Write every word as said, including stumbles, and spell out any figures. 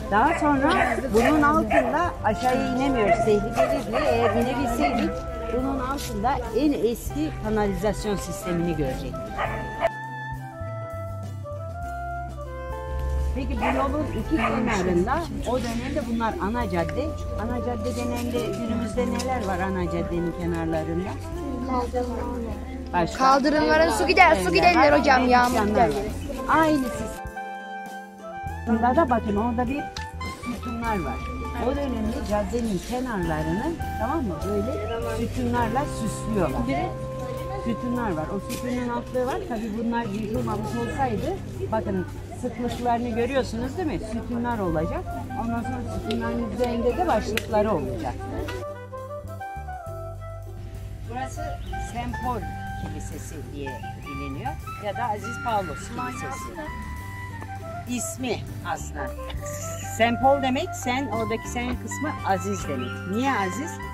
Daha sonra bunun altında aşağıya inemiyoruz tehlikeli diye. Eğer inebilseydik bunun altında en eski kanalizasyon sistemini görecektik. Peki bu yolun iki kenarında o dönemde bunlar ana cadde. Ana cadde döneminde günümüzde neler var ana caddenin kenarlarında? Başka? Kaldırımlara su gider, su giderler hocam yağmur gider. Aynı sistem. Burada da bakın orada bir sütunlar var. O dönemde caddenin kenarlarını tamam mı böyle sütunlarla süslüyorlar. Sütunlar var. O sütunun altlığı var. Tabii bunlar yıkılmamış olsaydı bakın sıklıklarını görüyorsunuz değil mi? Sütunlar olacak. Ondan sonra sütunların üzerinde de başlıkları olacak. Burası Saint Paul Kilisesi diye biliniyor ya da Aziz Pavlos Kilisesi. İsmi aslında. Saint Paul demek, sen oradaki sen kısmı aziz demek. Niye aziz?